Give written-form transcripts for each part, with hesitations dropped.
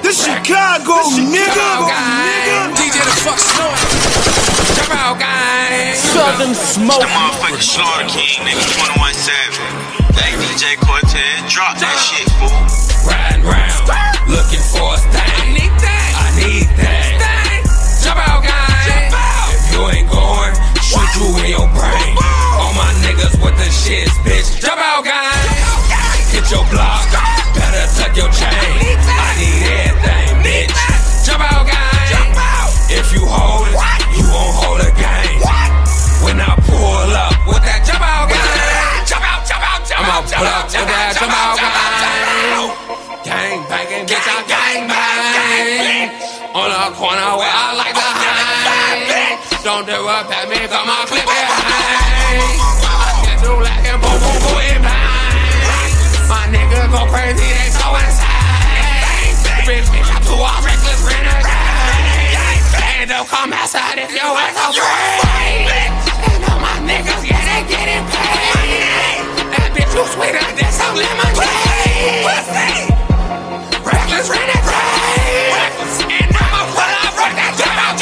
This Chicago, nigga. DJ the fuck snort. Jump out, guys. Southern smoke. The motherfucking Slaughter King, nigga, 21 Savage. Hey, DJ Cortez, drop that shit, fool. Riding round, looking for a stain. I need that. Jump out, guys. Jump out. If you ain't going, shoot you in your brain. All my niggas with the shits, bitch. Jump out, guys. Hit your block, better tuck your chain. I need everything, bitch. Jump out, guys. If you hold it, you won't hold a game. When I pull up with that jump out, guys. I'ma pull up with that jump out, guys. Gang banging, get your gang bang. On the corner where I like to hang. Don't do a pat me, got my clip behind. I get you lacking, boom, boom, boom, and bang. My niggas go crazy, they so insane. Bitch, I'm too all reckless, renegade. And they'll come outside if you ain't so free. And all my niggas, yeah, they getting paid. That bitch, you sweeter than some lemonade. Reckless, renegade. And I'ma pull up, rock that jump out.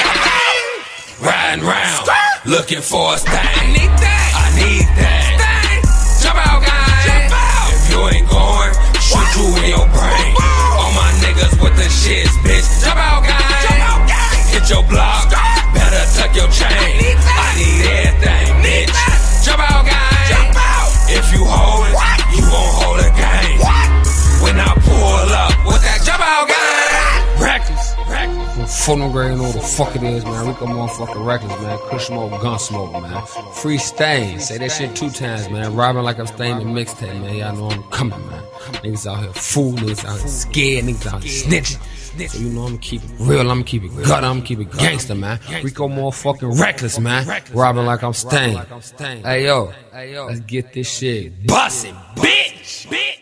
Riding round, looking for a stain. I need that. Jump out, guys. If you ain't going, shoot you in your brain. All my niggas with the shits, bitch. Jump out, guys. Hit your block, better tuck your chain. I need everything, bitch. Jump out, guys. If you hold it, you won't hold a game. When I pull up with that jump out, guys. Recklezz. Full no grade, know what the fuck it is, man. Rico motherfucking Recklezz, man. Kush smoke, gun smoke, man. Free Stain. Say that shit 2 times, man. Robbin Like I'm Stain, the mixtape, man. Y'all know I'm coming, man. Niggas out here fool, niggas out here scared, niggas out here snitching. So you know I'm gonna keep it real, I'ma keep it gut, I'ma keep it gangster, man. Rico motherfucking Recklezz, man. Robbin Like I'm Stain. Hey yo, let's get this shit bustin', bitch.